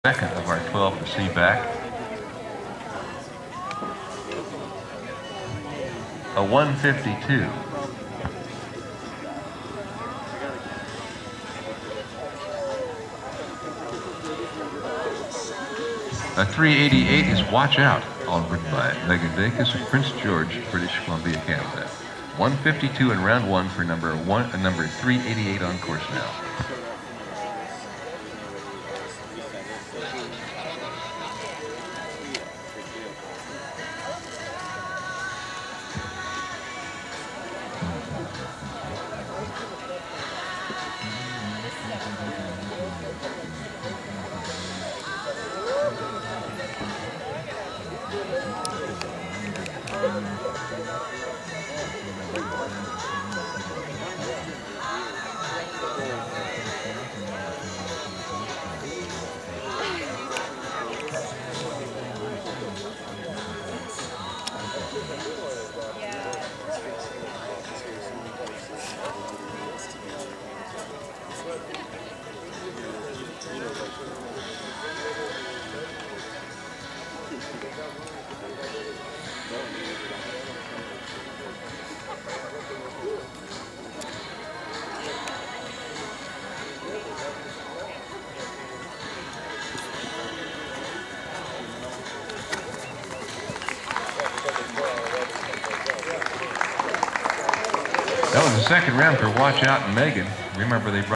Second of our 12 to see back. A 152. A 388 is Watch Out, all written by Megan Dacus of Prince George, British Columbia, Canada. 152 in round one for number 388 on course now. That was the second round for Watch Out and Megan. Remember, they brought